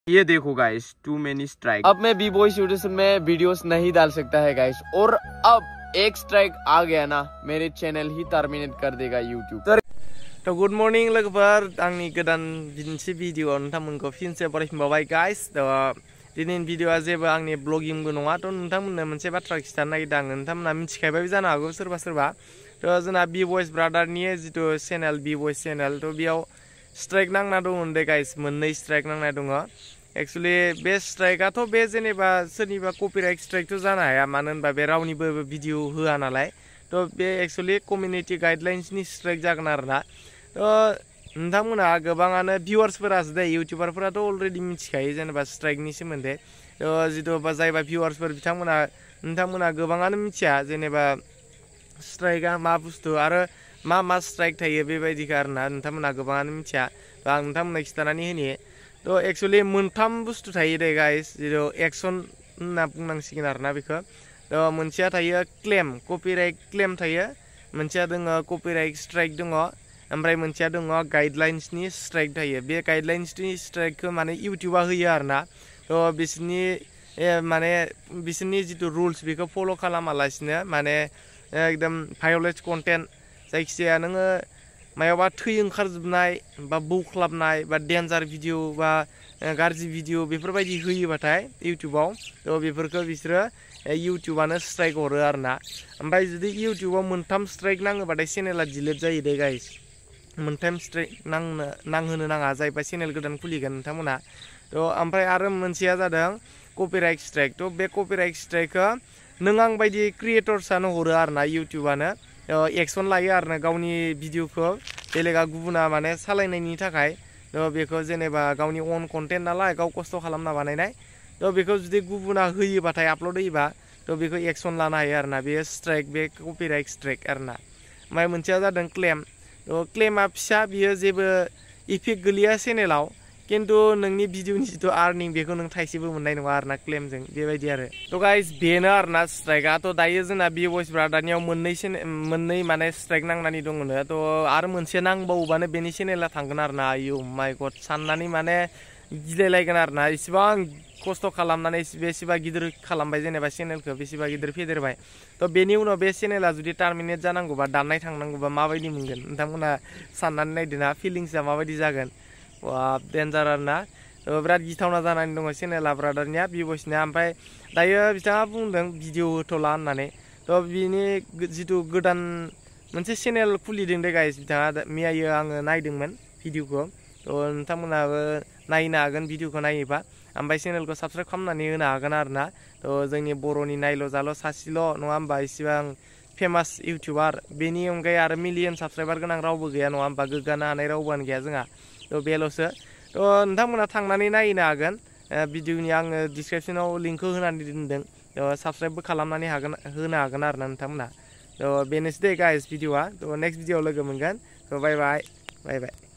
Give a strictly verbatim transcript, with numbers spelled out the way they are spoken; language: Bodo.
ये देखो गाइस, टू मेनी स्ट्राइक। अब मैं बी बॉय यूट्यूब में वीडियोस नहीं डाल सकता है गाइस, और अब एक स्ट्राइक आ गया ना मेरे चैनल ही टर्मिनेट कर देगा यूट्यूब। तो गुड मॉर्निंग लोगोफोर, आंनि गोदान मोनसे भिडिअ नोंथांमोनखौ फिनसे बरायफिनबावबाय गाइस। तो दिनैनि भिडिअआ जेबो आंनि ब्लगिंबो नङा। तो नोंथांमोननो मोनसे बाथ्रा खिथानो नागिरदों आं। नोंथांमोना मिथिखाबायबो जानो हागौ सोरबा सोरबा। तो जोंना बी बॉयज ब्रादारनि जितु चेनेल बी बॉयज चेनेल, तो बेयाव स्ट्राइक नांना दङ दे गाइस, मोननै स्ट्राइक नांना दङ। एक्चुअली बे स्ट्राइकआथ' बे जेनेबा सोरनिबा कपिराइट स्ट्राइकथ' जानो हाया, मानो होनबा बे रावनिबो भिडिअ होआ नालाय। तो बे एक्चुअली कमिउनिटि गाइडलाइन्सनि स्ट्राइक जागोन आरोना। तो नोंथांमोना गोबाङानो भिउवार्सफोरासो दे, इउटुबारफोराथ' अलरेडि मिथिखायो जेनेबा स्ट्राइकनि सोमोन्दै। तो जितु जायबा भिउवार्सफोर बिथांमोना नोंथांमोना गोबाङानो मिथिया जेनेबा स्ट्राइकआ मा बुस्थु आरो मा मा स्ट्राइक थायो बेबायदिखौ आरोना नोंथांमोना गोबाङानो मिथिया। तो आं नोंथांमोननो खिथानानै होनि। तो एक्चुअली मोनथाम बुस्थु थायो दे गाइस, जितु एक्सन होनना बुंनांसिगोन आरोना बेखौ। तो मोनसेया थायो क्लेम, कपिराइट क्लेम थायो, मोनसेया दङ कपिराइट स्ट्राइक दङ, ओमफ्राय मोनसेया दङ गाइडलाइन्सनि स्ट्राइक थायो। बे गाइडलाइन्सनि स्ट्राइकखौ माने इउटुबा होयो आरोना। तो बिसोरनि माने बिसोरनि जितु रुल्स बेखौ फल' खालामालासिनो माने एकदम भायलेट कन्टेन्ट, जायखिजाया नोङो मायावबा थै ओंखारजोबनाय बा बौख्लाबनाय बा डेन्जार भिडिअ बा गाज्रि भिडिअ बेफोरबायदि होयोबाथाय इउटुबाव, तो बेफोरखौ बिसोरो इउटुबानो स्ट्राइक हरो आरोना। ओमफ्राय जुदि इउटुबाव मोनथाम स्ट्राइक नाङोबाथाय चेनेला डिलिट जायो दे गाइस। मोनथाम स्ट्राइक नांनो नांहोनो नाङा जायबा चेनेल गोदान खुलिगोन नोंथांमोना। तो ओमफ्राय आरो मोनसेया जादों कपिराइट स्ट्राइक। तो बे कपिराइट स्ट्राइकखौ नों आं बायदि क्रिएटर्सआनो हरो आरोना, इउटुबानो एक्सन लायो आरोना गावनि भिडिअखौ बेलेगा गुबुना माने सालायनायनि थाखाय। तो बेखौ जेनेबा गावनि अन कन्टेन्ट नालाय, गाव खस्थ' खालामना बानायनाय। तो बेखौ जुदि गुबुना होयोबाथाय आपल'ड होयोबा, तो बेखौ एक्सन लानो हायो आरोना। बे स्ट्राइक, बे कपिराइट स्ट्राइक आरोना। ओमफ्राय मोनसेया जादों क्लेम। तो क्लेमा फिसा, बियो जेबो इफेक्ट गोलैया चेनेलाव, किन्तु नोंनि भिडिअनि जितु आर्निं बेखौ नों थाइसेबो मोननाय नङा आरोना क्लेमजों, बेबायदि आरो। तो गाइस बेनो आरोना स्ट्राइकआ। तो दायो जोंना बी बॉयज ब्रादारनियाव मोननै मोननै माने स्ट्राइक नांनानै दङनो। तो आरो मोनसे नांबावोबानो बेनि चेनेला थांगोन आरोना। आयु माय गड, साननानै माने गिलायलायगोन आरोना। इसिबां खस्थ' खालामनानै बेसेबा गिदिर खालामबाय जेनेबा चेनेलखौ, बेसेबा गिदिर फेदेरबाय। तो बेनि उनाव बे चेनेला जुदि टार्मिनेट जानांगौबा, दाननाय थांनांगौबा माबायदि मोनगोन नोंथांमोना साननानै नायदो ना, फिलिंसआ माबायदि जागोन। वा डेन्जार आरोना। बिराद गिथावना जानानै दङ चेनेला ब्रादारनिया, बी बॉयसनिया। ओमफ्राय दायो बिथाङा बुंदों भिडिअ होथ'ला होननानै। तो बिनि जितु गोदान मोनसे चेनेल खुलिदों दे गाइस बिथाङा, मैयायो आङो नायदोंमोन भिडिअखौ। तो नोंथांमोनाबो नायनो हागोन भिडिअखौ नायोबा, ओमफ्राय चेनेलखौ साबस्क्राइब खालामनानै होनो हागोन आरोना। तो जोंनि बर'नि नायल' जाल' सासेल' नङा होमबा, इसिबां फेमास इउटुबार, बेनि अनगायै आरो मिलियन साबस्क्राइबार गोनां रावबो गैया नङा होमबा, गोग्गानो हानाय रावबोआनो गैया जोंहा। तो बेल'सो। तो नोंथांमोना थांनानै नायनो हागोन। भिडिअनि आङो डिसक्रिपसनाव लिंकखौ होनानै दोनदों। तो साबस्क्राइबबो खालामनानै हागोन होनो हागोन आरोना नोंथांमोना। तो बेनोसै दे गाइस भिडिअआ। तो नेक्स्ट भिडिअआव लोगो मोनगोन। तो बाय बाय बाय बाय।